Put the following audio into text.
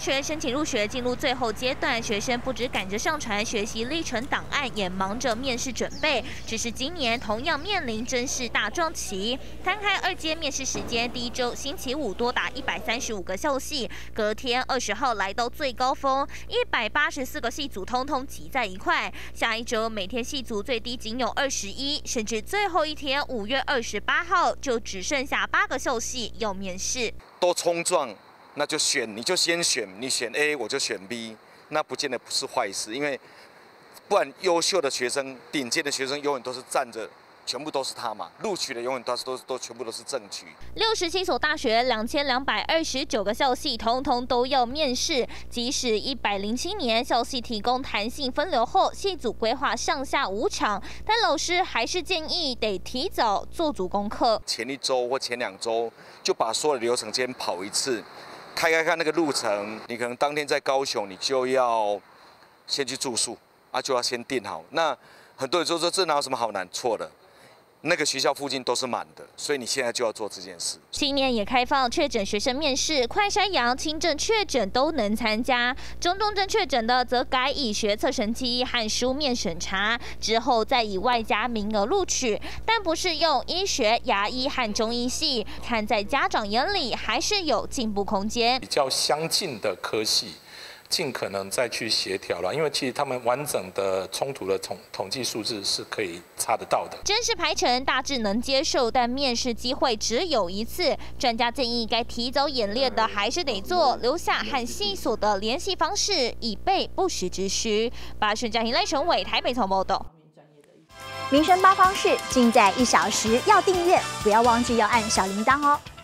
学申请入学进入最后阶段，学生不只赶着上传学习历程档案，也忙着面试准备。只是今年同样面临真试大撞期，摊开2阶面试时间，第一周星期五多达135个校系，隔天20号来到最高峰，184个系组通通挤在一块。下一周每天系组最低仅有21，甚至最后一天5月28号就只剩下8个校系要面试。 都冲撞，那就选，你就先选，你选 A， 我就选 B， 那不见得不是坏事，因为不然优秀的学生、顶尖的学生永远都是站着。全部都是他嘛，录取的永远都全部都是正取。 67所大学2229个校系，通通都要面试。即使107年校系提供弹性分流后，系组规划上下5场，但老师还是建议得提早做足功课。 前1周或前2周就把所有的流程先跑一次，看那个路程。你可能当天在高雄，你就要先去住宿啊，就要先订好。那很多人说这哪有什么好难？错的。那个学校附近都是满的，所以你现在就要做这件事。 今年也开放确诊学生面试，快筛阳、轻症确诊都能参加，中症确诊的则改以学测成绩和书面审查，之后再以外加名额录取，但不是用医学、牙医和中医系。看在家长眼里，还是有进步空间。 比较相近的科系。尽可能再去协调了，因为其实他们完整的冲突的统计数字是可以查得到的。 真试排程大致能接受，但面试机会只有1次。专家建议，该提早演练的还是得做，留下和系所的联系方式，以备不时之需。8讯家庭赖成伟台北从报道。 民生八方式尽在1小时，要订阅，不要忘记要按小铃铛哦。